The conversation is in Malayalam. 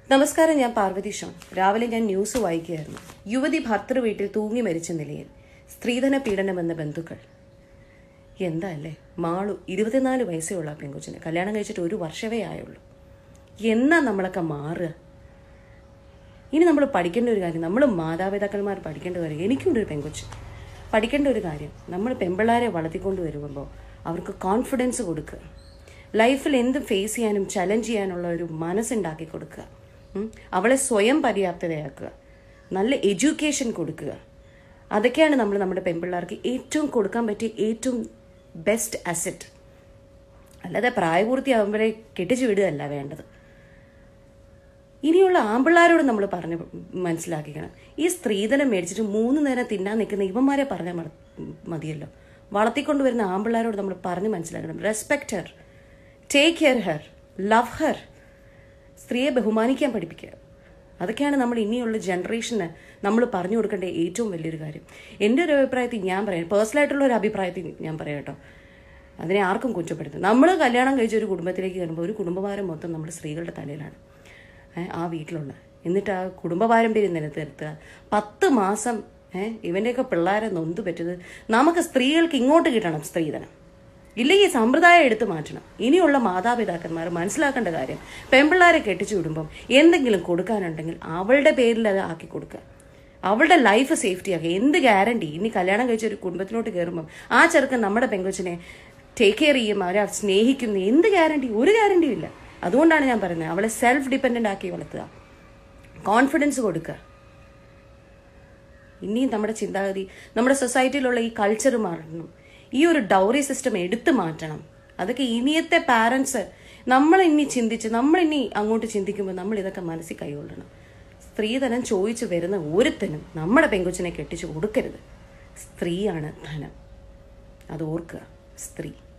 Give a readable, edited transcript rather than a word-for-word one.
നമസ്കാരം, ഞാൻ പാർവതി ഷോൺ. രാവിലെ ഞാൻ ന്യൂസ് വായിക്കുകയായിരുന്നു. യുവതി ഭർത്തൃ വീട്ടിൽ തൂങ്ങി മരിച്ച നിലയിൽ, സ്ത്രീധന പീഡനമെന്ന ബന്ധുക്കൾ. എന്താ അല്ലേ, മാളു 24 വയസ്സേ ഉള്ള പെൺകൊച്ചിനെ കല്യാണം കഴിച്ചിട്ട് 1 വർഷമേ ആയുള്ളൂ. എന്നാ നമ്മളൊക്കെ മാറുക? ഇനി നമ്മൾ പഠിക്കേണ്ട ഒരു കാര്യം, നമ്മൾ മാതാപിതാക്കന്മാർ പഠിക്കേണ്ട കാര്യം, എനിക്കുണ്ട് ഒരു പെൺകൊച്ച്, പഠിക്കേണ്ട ഒരു കാര്യം, നമ്മൾ പെൺപിള്ളാരെ വളർത്തിക്കൊണ്ട് വരുമ്പോൾ അവർക്ക് കോൺഫിഡൻസ് കൊടുക്കുക, ലൈഫിൽ എന്ത് ഫേസ് ചെയ്യാനും ചലഞ്ച് ചെയ്യാനുള്ള ഒരു മനസ്സുണ്ടാക്കി കൊടുക്കുക, അവളെ സ്വയം പര്യാപ്തതയാക്കുക, നല്ല എഡ്യൂക്കേഷൻ കൊടുക്കുക. അതൊക്കെയാണ് നമ്മൾ നമ്മുടെ പെൺപിള്ളേർക്ക് ഏറ്റവും കൊടുക്കാൻ പറ്റിയ ഏറ്റവും ബെസ്റ്റ് അസറ്റ്. അല്ലാതെ പ്രായപൂർത്തിയാകുമ്പോഴേ കെട്ടിച്ചു വിടുകയല്ല വേണ്ടത്. ഇനിയുള്ള ആമ്പിള്ളാരോട് നമ്മൾ പറഞ്ഞ് മനസ്സിലാക്കിക്കണം. ഈ സ്ത്രീധനം മേടിച്ചിട്ട് 3 നേരം തിന്നാൻ നിൽക്കുന്ന ഇവന്മാരെ പറഞ്ഞാൽ മതിയല്ലോ. വളർത്തിക്കൊണ്ടുവരുന്ന ആമ്പിള്ളാരോട് നമ്മൾ പറഞ്ഞ് മനസ്സിലാക്കണം. Respect her, take care her, love her. സ്ത്രീയെ ബഹുമാനിക്കാൻ പഠിപ്പിക്കുക. അതൊക്കെയാണ് നമ്മൾ ഇനിയുള്ള ജനറേഷന് നമ്മൾ പറഞ്ഞു കൊടുക്കേണ്ട ഏറ്റവും വലിയൊരു കാര്യം. എൻ്റെ ഒരു അഭിപ്രായത്തിൽ ഞാൻ പറയാം, പേഴ്സണലായിട്ടുള്ള ഒരു അഭിപ്രായത്തിൽ ഞാൻ പറയാം കേട്ടോ, അതിനെ ആർക്കും കുറ്റപ്പെടുത്തും. നമ്മൾ കല്യാണം കഴിച്ച ഒരു കുടുംബത്തിലേക്ക് വരുമ്പോൾ ഒരു കുടുംബഭാരം മൊത്തം നമ്മുടെ സ്ത്രീകളുടെ തലയിലാണ്, ആ വീട്ടിലുള്ള. എന്നിട്ട് ആ കുടുംബ പാരമ്പര്യം നിലനിർത്തുക. 10 മാസം ഇവൻ്റെയൊക്കെ പിള്ളേരെ നൊന്തു പറ്റത് നമുക്ക് സ്ത്രീകൾക്ക് ഇങ്ങോട്ട് കിട്ടണം സ്ത്രീധനം. ഇല്ലെങ്കിൽ സമ്പ്രദായം എടുത്തു മാറ്റണം. ഇനിയുള്ള മാതാപിതാക്കന്മാർ മനസ്സിലാക്കേണ്ട കാര്യം, പെൺപിള്ളേരെ കെട്ടിച്ചു വിടുമ്പം എന്തെങ്കിലും കൊടുക്കാനുണ്ടെങ്കിൽ അവളുടെ പേരിൽ അത് ആക്കി കൊടുക്കുക, അവളുടെ ലൈഫ് സേഫ്റ്റി ആക്കുക. എന്ത് ഗ്യാരണ്ടി? ഇനി കല്യാണം കഴിച്ച ഒരു കുടുംബത്തിലോട്ട് കയറുമ്പം ആ ചെറുക്കൻ നമ്മുടെ പെങ്കൊച്ചിനെ ടേക്ക് കെയർ ചെയ്യും, അവരെ സ്നേഹിക്കുന്നു, എന്ത് ഗ്യാരണ്ടി? ഒരു ഗ്യാരണ്ടിയും ഇല്ല. അതുകൊണ്ടാണ് ഞാൻ പറയുന്നത്, അവളെ സെൽഫ് ഡിപ്പെൻഡൻ്റ് ആക്കി വളർത്തുക, കോൺഫിഡൻസ് കൊടുക്കുക. ഇനിയും നമ്മുടെ ചിന്താഗതി, നമ്മുടെ സൊസൈറ്റിയിലുള്ള ഈ കൾച്ചർ മാറണം. ഈ ഒരു ഡൗറി സിസ്റ്റം എടുത്തു മാറ്റണം. അതൊക്കെ ഇനിയത്തെ പാരൻസ് നമ്മളിനി അങ്ങോട്ട് ചിന്തിക്കുമ്പോൾ നമ്മൾ ഇതൊക്കെ മനസ്സിൽ കൈകൊള്ളണം. സ്ത്രീധനം ചോദിച്ചു വരുന്ന ഒരുത്തനും നമ്മുടെ പെങ്കൊച്ചിനെ കെട്ടിച്ചു കൊടുക്കരുത്. സ്ത്രീയാണ് ധനം, അത് ഓർക്കുക. സ്ത്രീ.